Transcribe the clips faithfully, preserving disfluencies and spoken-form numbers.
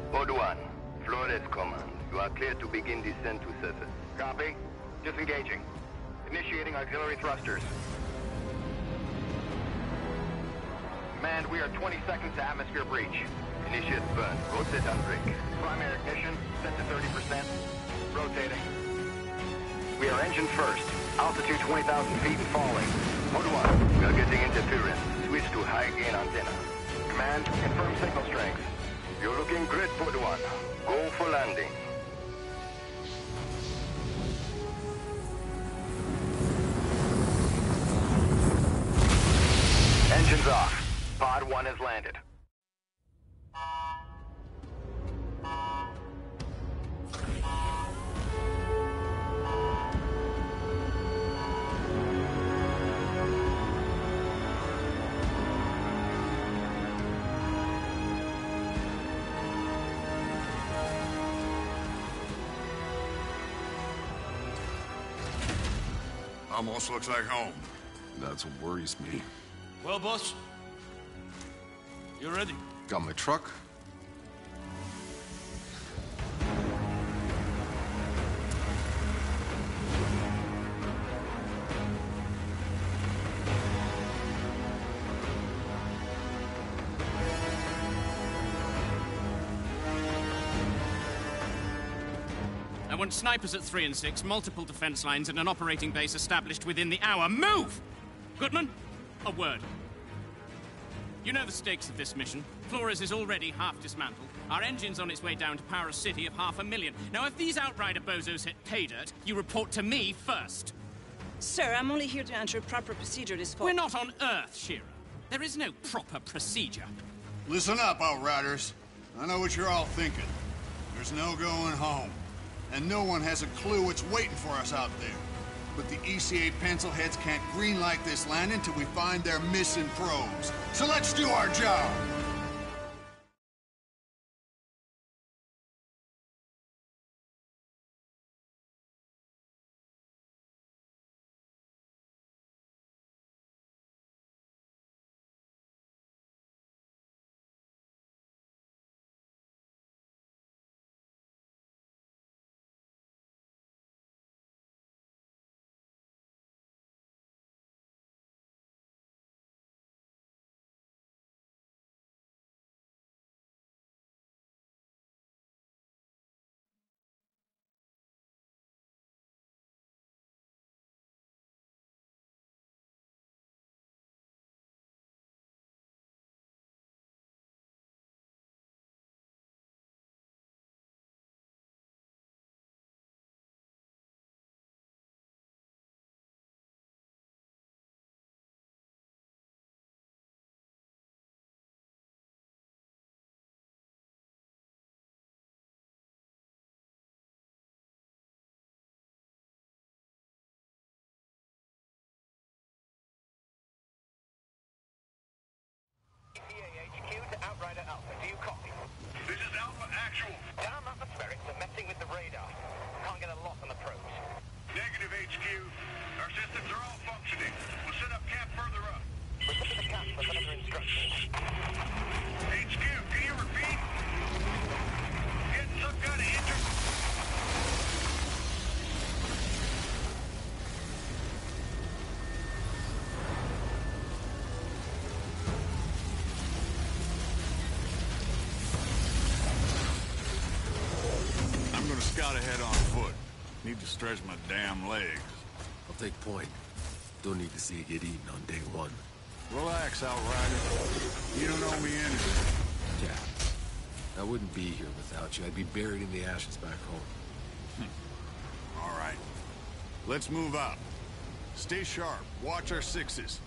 Code one, Flores Command. You are clear to begin descent to surface. Copy. Disengaging. Initiating auxiliary thrusters. Command, we are twenty seconds to atmosphere breach. Initiate burn. Rotate and brake. Primary ignition, set to thirty percent. Rotating. We are engine first. Altitude twenty thousand feet and falling. Code one, we are getting interference. Switch to high gain antenna. Command, confirm signal strength. You're looking great, Code one. Go for landing. Engines off. Pod one has landed. Almost looks like home. That's what worries me. Well, boss, you ready? Got my truck. I want snipers at three and six, multiple defense lines, and an operating base established within the hour. Move! Goodman, a word. You know the stakes of this mission. Flores is already half dismantled. Our engine's on its way down to power a city of half a million. Now, if these Outrider bozos hit pay dirt, you report to me first. Sir, I'm only here to ensure proper procedure is followed. We're not on Earth, Shira. There is no proper procedure. Listen up, Outriders. I know what you're all thinking. There's no going home. And no one has a clue what's waiting for us out there. But the E C A pencilheads can't greenlight this land until we find their missing probes. So let's do our job! Outrider Alpha, do you copy? This is Alpha Actual. Damn atmospherics are messing with the radar. Can't get a lock on the probes. Negative, H Q. Our systems are all functioning. We'll set up camp further up. We're putting the camp for further instructions. H Q, can you repeat? Getting some kind of interest? Scout ahead on foot. Need to stretch my damn legs. I'll take point. Don't need to see you get eaten on day one. Relax, Outrider. You don't owe me anything. Yeah. I wouldn't be here without you. I'd be buried in the ashes back home. All right. Let's move out. Stay sharp. Watch our sixes.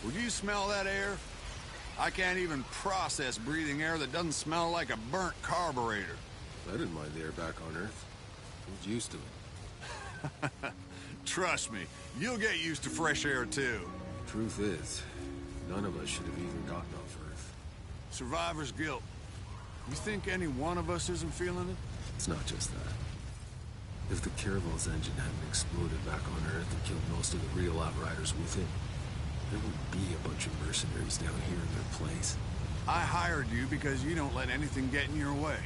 Would you smell that air? I can't even process breathing air that doesn't smell like a burnt carburetor. I didn't mind the air back on Earth. I was used to it. Trust me, you'll get used to fresh air too. Truth is, none of us should have even gotten off Earth. Survivor's guilt. You think any one of us isn't feeling it? It's not just that. If the Caravel's engine hadn't exploded back on Earth and killed most of the real Outriders with it, there would be a bunch of mercenaries down here in their place. I hired you because you don't let anything get in your way.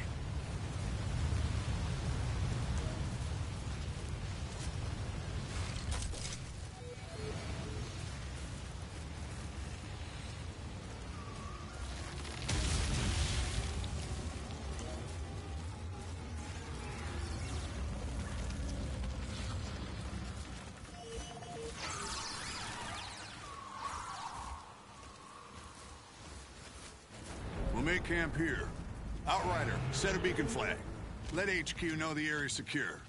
Make camp here. Outrider, set a beacon flag. Let H Q know the area's secure.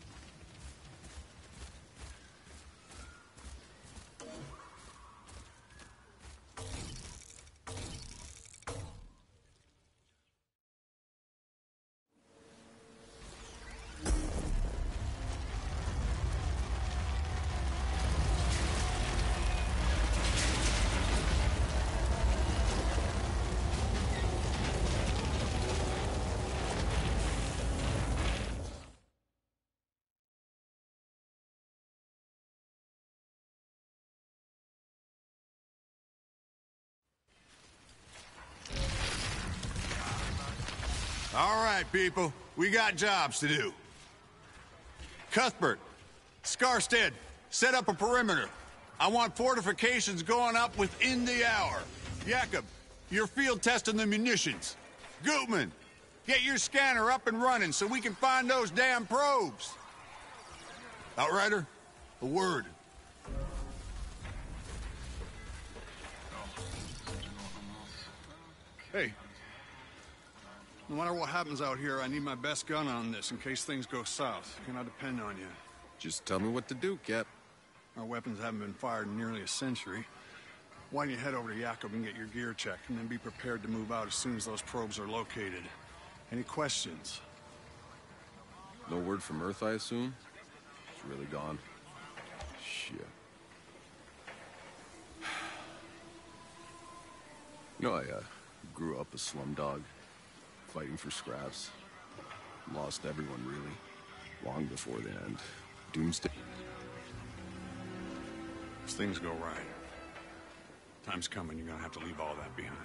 All right, people. We got jobs to do. Cuthbert, Scarstead, set up a perimeter. I want fortifications going up within the hour. Jacob, you're field testing the munitions. Gutman, get your scanner up and running so we can find those damn probes. Outrider, a word. Hey. No matter what happens out here, I need my best gun on this in case things go south. Can I depend on you? Just tell me what to do, Cap. Our weapons haven't been fired in nearly a century. Why don't you head over to Jacob and get your gear checked, and then be prepared to move out as soon as those probes are located. Any questions? No word from Earth, I assume? It's really gone. Shit. You know, I uh, grew up a slumdog. Fighting for scraps. Lost everyone, really. Long before the end. Doomsday. As things go right, time's coming, you're gonna have to leave all that behind.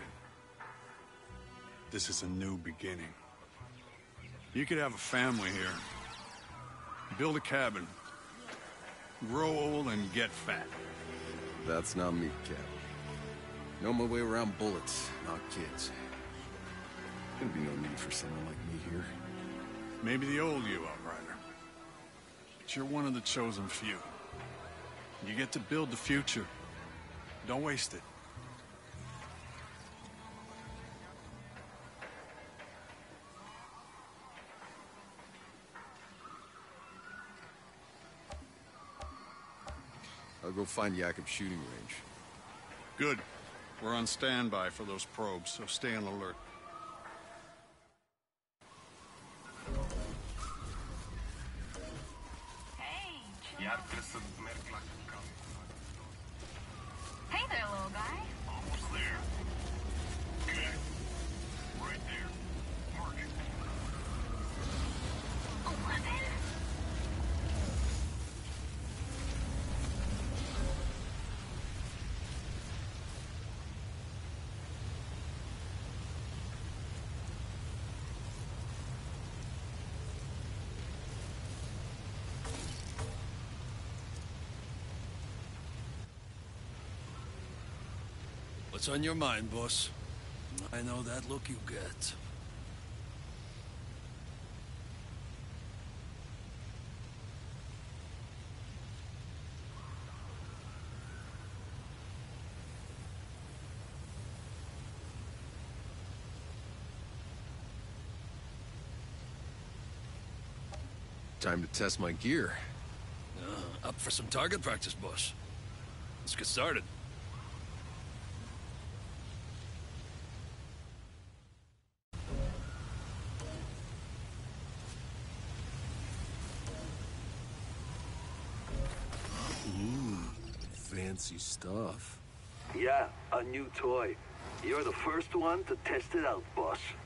This is a new beginning. You could have a family here. Build a cabin. Grow old and get fat. That's not me, Cap. Know my way around bullets, not kids. There'd be no need for someone like me here. Maybe the old you, Outrider. But you're one of the chosen few. You get to build the future. Don't waste it. I'll go find Jakob's shooting range. Good. We're on standby for those probes, so stay on alert. Hey there, little guy. Almost there. Okay. Right there. Mark it. A weapon? What's on your mind, boss? I know that look you get. Time to test my gear. Uh, up for some target practice, boss. Let's get started. fancy stuff. Yeah, a new toy. You're the first one to test it out, boss.